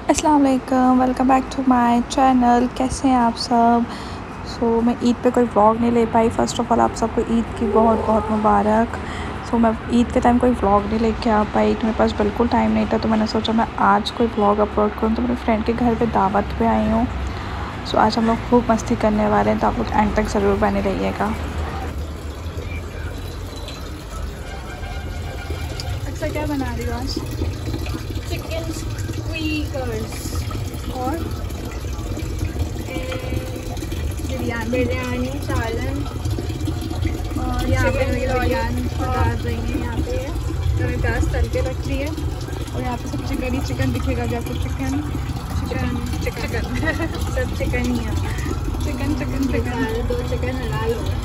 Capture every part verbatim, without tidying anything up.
अस्सलाम वालेकुम, welcome back to my channel. कैसे हैं आप सब? सो so, मैं ईद पे कोई व्लॉग नहीं ले पाई। फ़र्स्ट ऑफ़ ऑल आप सबको ईद की बहुत बहुत मुबारक। सो so, मैं ईद के टाइम कोई व्लॉग नहीं लेके आ पाई, तो मेरे पास बिल्कुल टाइम नहीं था। तो मैंने सोचा मैं आज कोई व्लॉग अपलोड करूँ। तो मेरे फ्रेंड के घर पे दावत पे आई हूँ। सो so, आज हम लोग खूब मस्ती करने वाले हैं, तो आप लोग एंड तक ज़रूर बने रहिएगा। अक्सर क्या बना रही हो आज? चिकन स्क्वीकर्स और बिरयानी बिरयानी सालन और यहाँ पे चिकन बिरयानी डाल रही है। यहाँ पे मैंने प्याज तल के रख ली है और यहाँ पे सब चिकन ही चिकन दिखेगा। जैसे चिकन चिकन चिकन सब चिकन ही है। चिकन चिकन चिकन दो चिकन हलाल हो।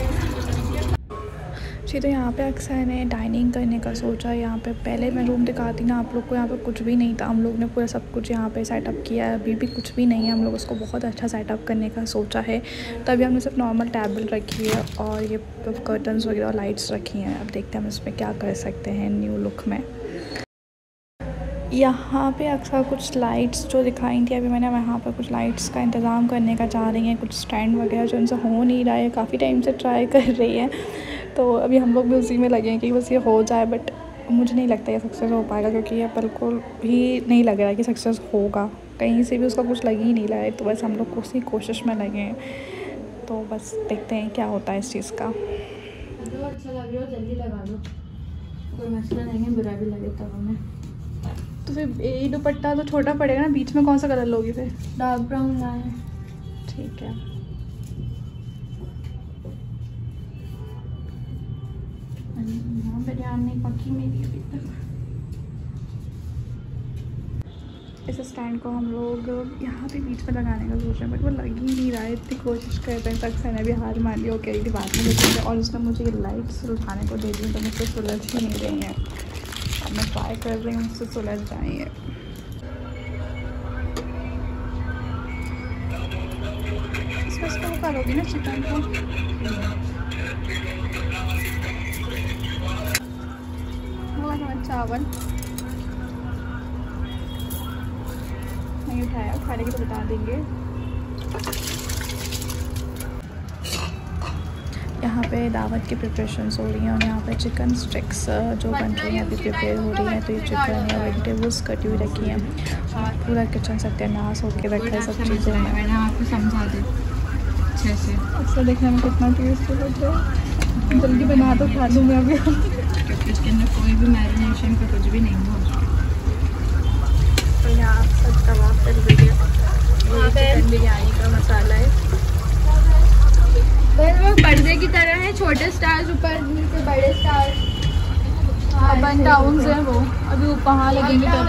जी, तो यहाँ पे अक्सर ने डाइनिंग करने का सोचा। यहाँ पे पहले मैं रूम दिखाती ना आप लोग को, यहाँ पे कुछ भी नहीं था। हम लोग ने पूरा सब कुछ यहाँ पे सेटअप किया है। अभी भी कुछ भी नहीं है, हम लोग उसको बहुत अच्छा सेटअप करने का सोचा है। तो अभी हमने सिर्फ नॉर्मल टेबल रखी है और ये कर्टन्स वगैरह और लाइट्स रखी हैं। अब देखते हैं हम इसमें क्या कर सकते हैं न्यू लुक में। यहाँ पे अक्सर कुछ लाइट्स जो दिखाई थी, अभी मैंने वहाँ पर कुछ लाइट्स का इंतज़ाम करने का चाह रही हैं। कुछ स्टैंड वगैरह जो उनसे हो नहीं रहा है, काफ़ी टाइम से ट्राई कर रही है। तो अभी हम लोग भी उसी में लगे हैं कि बस ये हो जाए, बट मुझे नहीं लगता ये सक्सेस हो पाएगा, क्योंकि ये बिल्कुल भी नहीं लग रहा है कि सक्सेस होगा। कहीं से भी उसका कुछ लग ही नहीं रहा है। तो बस हम लोग उसी कोशिश में लगे हैं। तो बस देखते हैं क्या होता है इस चीज़ का। जो अच्छा लग रहा हो जल्दी लगा दो, कोई मसला नहीं है। बुरा भी लगे तब हमें। तो फिर ये दुपट्टा तो छोटा पड़ेगा ना, बीच में कौन सा कलर लोगी फिर? डार्क ब्राउन लाए हैं। ठीक है। बिरयानी पकी मेरी अभी तक। इस स्टैंड को हम लोग यहाँ पे बीच में लगाने का सोच रहे हैं, बट वो लग ही नहीं रहा है। इतनी कोशिश कर रहे हैं, तक से ने भी हार मान ली। वो कह रही थी बाद में देखेंगे, और उसने मुझे ये लाइट्स उठाने को दे दी, तो मुझसे सुलझ ही नहीं रही हैं। अब मैं ट्राई कर रही हूँ मुझसे सुलझ जाएंगे। इसमें इसको वो करोगी ना चिकन को? चावल नहीं उठाया, खाने की तो बता देंगे। यहाँ पे दावत की प्रिपरेशंस हो रही हैं और यहाँ पे चिकन स्टिक्स जो बन रही हैं अभी प्रिपेयर हो रही हैं। तो ये चिकन या वेजिटेबल्स कटी हुई रखी हैं और पूरा किचन सत्यानाश होके रखा है सब चीज़ों में। मैंने आपको समझा दी अच्छे से। अक्सर देखने में कितना टेस्टी लग रहा है। जल्दी बना दो, खा लूँ मैं अभी, क्योंकि इसके अंदर कोई भी मैरिनेशन का कुछ भी नहीं होगा। तो यहाँ सब कबाब चल रही है। ये चिकन बिरयानी का मसाला है। वो पर्दे की तरह है, छोटे स्टार्स ऊपर नीचे बड़े स्टार अर्बन टाउन्स हैं वो। अभी ऊपर वहाँ लगेंगे तो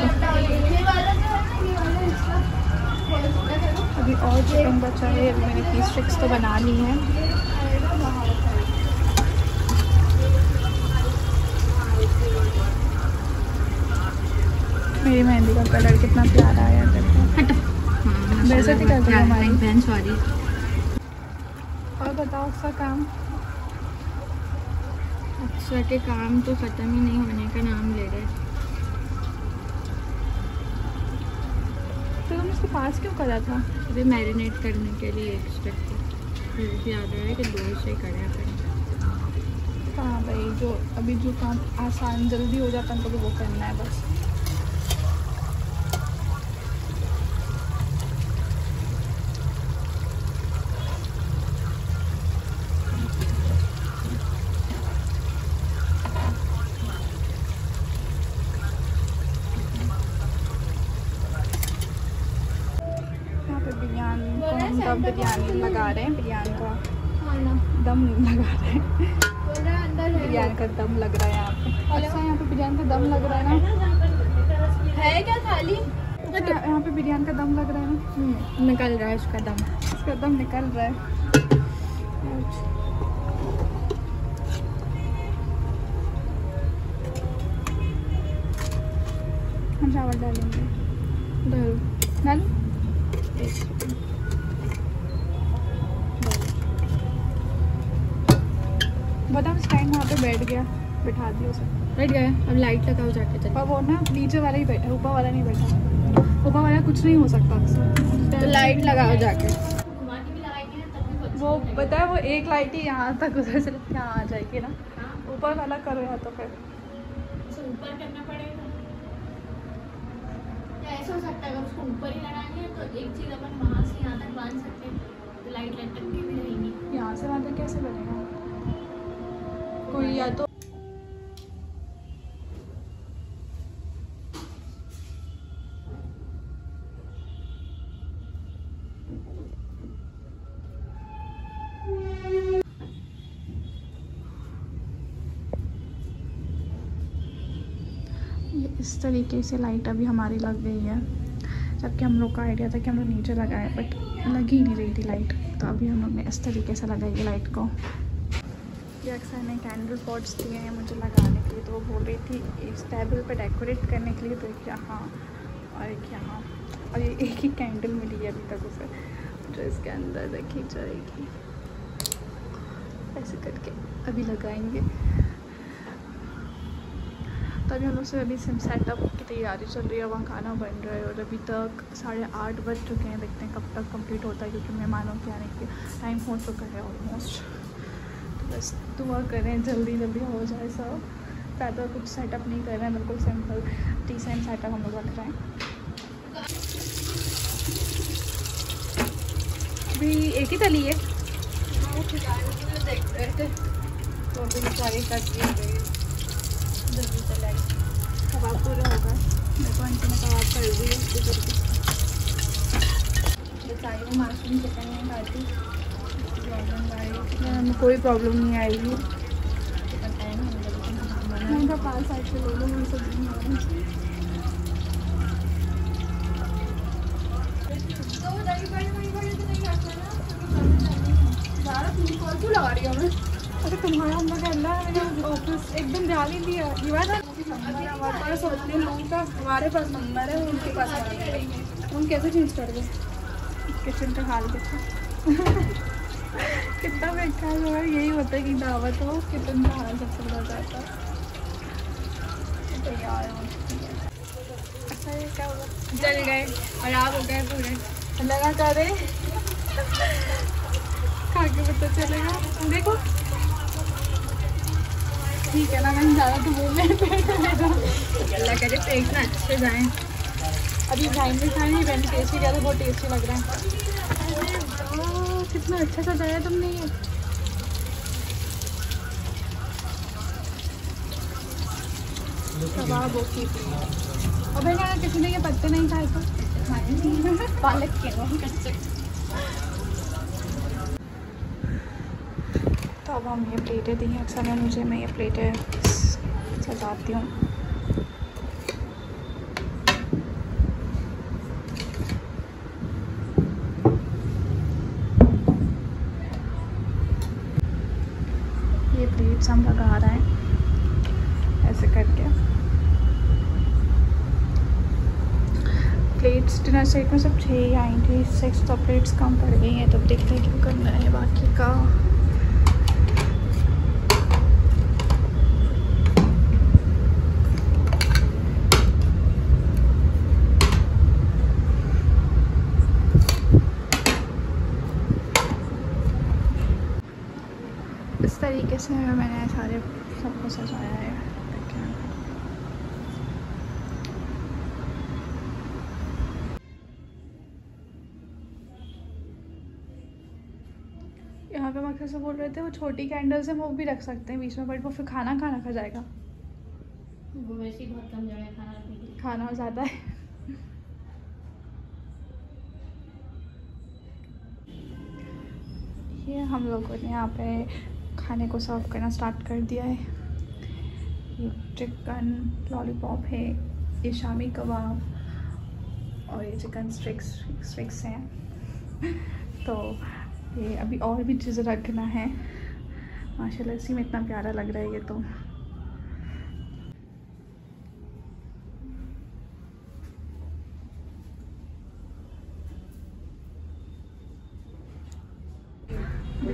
अभी और चिकन बचा है। अभी मैंने पीस स्टिक्स तो बना ली है। मेरी मेहंदी का कलर कितना प्यारा आया देखो। वैसे भी कर रही है हमारी बहन। सॉरी। और बताओ उसका काम? अक्सर के काम तो ख़त्म ही नहीं होने का नाम ले रहे। तो तुम इसको पास क्यों करा था? अभी मैरिनेट करने के लिए एक स्टेप फिर याद आ रहा है कि दो से करें फिर। हाँ भाई, जो अभी जो काम आसान जल्दी हो जाता है तो वो करना है बस। बिरयानी को हम दम बिरयानी लगा रहे हैं। बिरयानी का दम लगा रहे हैं। बिरयानी का दम लग रहा है यहाँ पे। अच्छा, यहाँ पे बिरयानी का दम लग रहा है ना? है क्या थाली? यहाँ पे बिरयानी का दम लग रहा है ना? निकल रहा है इसका दम। इसका दम निकल रहा है। हम चावल डालेंगे। डाल डाल बता। स्टैंड वहाँ पे बैठ गया, बिठा दिया उसे। बैठ गया। अब लाइट लगाओ जाके चल। और वो ना नीचे वाला ही बैठा, ऊपर वाला नहीं बैठा। ऊपर वाला कुछ नहीं हो सकता अक्सर। तो लाइट लगाओ जाके। वो पता है वो एक लाइट ही यहाँ तक उधर से यहाँ आ जाएगी ना, ऊपर वाला करो या तो फिर ऊपर करना पड़ेगा या ऐसा हो सकता है अगर उसको ऊपर ही लगानी है तो एक चीज़ अपन वहाँ से यहाँ तक बांध सकते हैं तो लाइट लटक के भी रहेंगी। यहाँ से वहाँ तक कैसे बनेगा कोई, या तो इस तरीके से लाइट अभी हमारी लग गई है, जबकि हम लोग का आइडिया था कि हम लोग नीचे लगाएं, बट लग ही नहीं रही थी लाइट। तो अभी हम लोग ने इस तरीके से लगाई लाइट को। ये अक्सर ने कैंडल पॉट्स दिए हैं मुझे लगाने के लिए, तो वो बोल रही थी इस टेबल पर डेकोरेट करने के लिए, तो एक यहाँ और एक यहाँ, और ये एक ही कैंडल मिली है अभी तक उसे, जो इसके अंदर रखी जाएगी। ऐसे करके अभी लगाएंगे। तो अभी हम लोग से अभी सिम सेटअप की तैयारी चल रही है, वहाँ खाना बन रहा है और अभी तक साढ़े आठ बज चुके हैं। देखते हैं कब तक कंप्लीट होता है, क्योंकि मेहमानों के आने के टाइम हो चुका है ऑलमोस्ट। तो बस दुआ करें जल्दी जल्दी हो जाए सब। ज़्यादा कुछ सेटअप नहीं कर रहे हैं, बिल्कुल सिंपल डिसेंट सेटअप हम लोग रख रहे हैं। अभी एक ही तली है तो अभी सारी कट गई जल्दी चलाई। कबाब पूरा होगा, मेरे को आंटी ने कबाब कर दी है उसकी जल्दी। बताइए वो माशरूम चिकन नहीं खाती, प्रॉब्लम आएगी, हमें कोई प्रॉब्लम नहीं आएगी। मैं तो पाँच साइड से ले लूँ, मैं सब्जी नहीं क्यों लगा रही हूँ मैं? अरे तुम्हारा हम लोग अल्लाह ऑफिस एकदम ध्यान ही दिया। ये बात हमारे पास होती है लोगों का, हमारे पास नंबर है, उनके पास हम कैसे चेंज कर दें? किचन का हाल देखो कितना बेकार है। यही होता है कि दावत हो, किचन का हाल सबसे बड़ा जाता है। तो यार अच्छा ये क्या हुआ, जल गए खराब हो गए पूरे। अल्लाह ना करे खा के पता चलेगा। देखो ठीक है ना, कहीं ज़्यादा तो बोल रहे अल्लाह करे पेट ना अच्छे जाएँ। अभी भाई ने खाए नहीं, मैंने टेस्ट किया था, बहुत टेस्टी लग रहा है। अरे कितना अच्छा सजाया तुमने ये। कबाब ओके। और भाई अगर किसी ने ये पत्ते नहीं खाए तो पालक के कच्चे। तो अब हम ये प्लेटें दी हैं अक्सर में मुझे, मैं ये प्लेटें सजाती हूँ। ये प्लेट्स हम लगा रहे हैं ऐसे करके। प्लेट्स डिनर सेट में सब छः ही आई थी, सिक्स तो प्लेट्स कम पड़ गई हैं। तब देखते हैं क्या करना है बाकी का। इस तरीके से मैंने सारे सबको सजाया है। यहाँ पे मक्खी से बोल रहे थे वो छोटी कैंडल्स हैं वो भी रख सकते हैं बीच में, बट वो फिर खाना कहाँ रखा जाएगा? वो वैसे ही बहुत कम जगह है खाना रखने के लिए, खाना ज़्यादा है। ये हम लोगों ने यहाँ पे खाने को सर्व करना स्टार्ट कर दिया है। ये चिकन लॉलीपॉप है, ये शामी कबाब और ये चिकन स्ट्रिक्स स्ट्रिक्स हैं। तो ये अभी और भी चीज़ें रखना है। माशाल्लाह इसी में इतना प्यारा लग रहा है ये। तो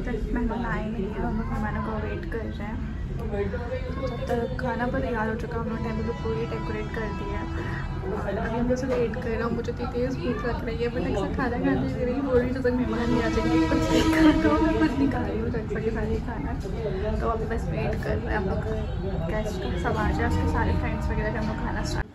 तक मेहमान आए नहीं हैं, हम लोग मेहमानों को वेट कर रहे हैं। जब तक खाना पर तैयार हो चुका, हम लोग टेबल को पूरी डेकोरेट कर दिया और अभी हम लोग से वेट कर रहे हैं। मुझे इतनी तेज़ भूख लग रही है, बट ऐसा खाना खाने के लिए बोल रही जब तक मेहमान नहीं आ जाएंगे कुछ नहीं खाना, तो मैं कुछ नहीं खा रही हूँ, जब तक खाली खाना। तो अभी बस वेट कर रहे हैं हम लोग गेस्ट सब आ जाए, उसके सारे फ्रेंड्स वगैरह के हम लोग खाना स्टार्ट।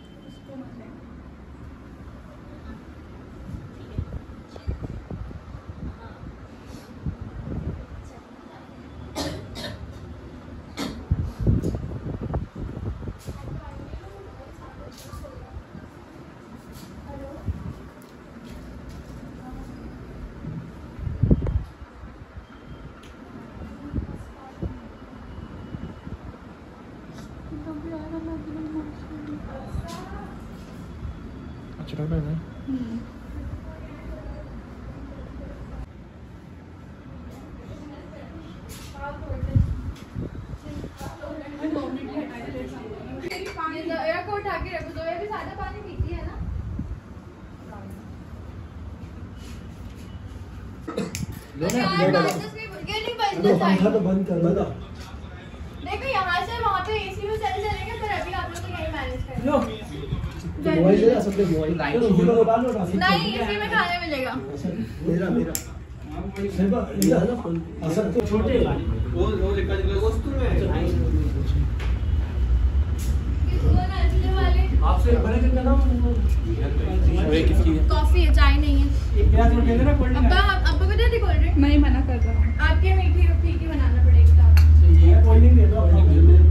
अच्छा लग रहा है। उठा के रखो, तो ये भी सादा पानी पीती है ना। तो बंद कर दो। देखो यहाँ से वहाँ पे एसी में चले चलेंगे, पर अभी आप लोग तो यही मैनेज करेंगे। मोबाइल दे सकते हो, मोबाइल नहीं, इसी में खाने मिलेगा। मेरा मेरा असर तो छोटे वो वो लिखा दिया वस्तु में आपसे बड़े कितना नाम अरे किसकी है? कॉफी है, चाय नहीं है। एक गिलास में दे देना कोल्ड ड्रिंक। अब्बा अब्बा को दे दी कोल्ड ड्रिंक। मैं ही मना कर रहा हूँ, आपके मीठी फीकी बनाना पड़ेगा। ये कोल्ड ड्रिंक दे दो।